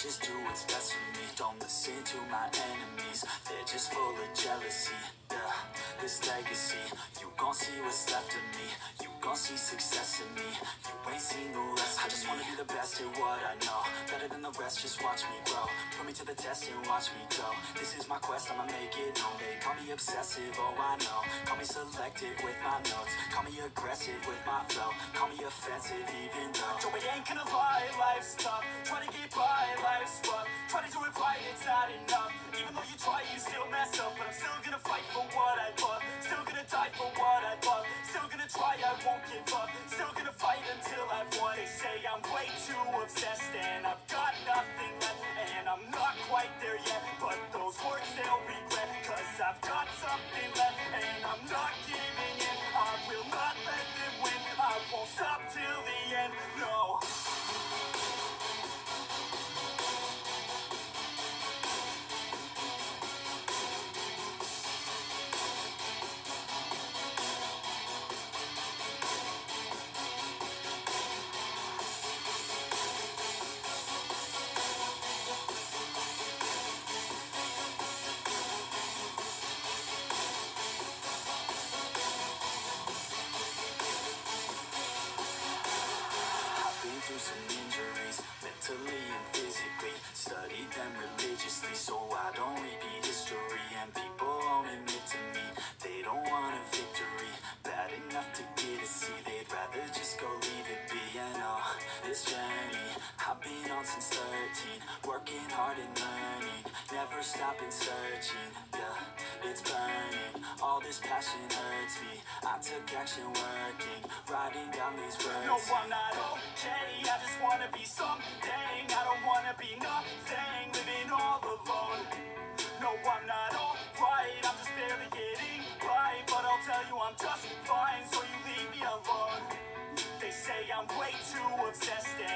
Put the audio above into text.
just do what's best for me. Don't listen to my enemies, they're just full of jealousy. Yeah, this legacy, you gon' see what's left of me. You gon' see success in me, you ain't seen the rest of me. I just wanna be the best at what I know, better than the rest, just watch me grow. Put me to the test and watch me go. This is my quest, I'ma make it known. They call me obsessive, oh I know. Call me selective with my notes, call me aggressive with my flow, call me offensive even though Joey ain't gonna lie, life's tough. Try to get by, life's rough. Try to do it right, it's not enough. Even though you try, you still mess up. But I'm still gonna fight for what I love, still gonna die for what I love, still gonna try, I won't give up, still gonna fight until I've won. They say I'm way too obsessed and I've got nothing left, and I'm not quite there yet, but those words they'll regret, cause I've got something left and I'm not giving in. I will not let them win, I won't stop till the end, no. Through some injuries, mentally and physically, studied them religiously so I don't repeat history. And people won't admit to me they don't want a victory bad enough to get a C, they'd rather just go leave it be. And oh, this journey I've been on since 13, working hard and learning, never stopping searching. Yeah, it's burning, all this passion hurts me. I took action working, writing down these words. No, I'm not okay, I just wanna be something. I don't wanna be nothing, living all alone. No, I'm not alright, I'm just barely getting by, but I'll tell you I'm just fine, so you leave me alone. They say I'm way too obsessed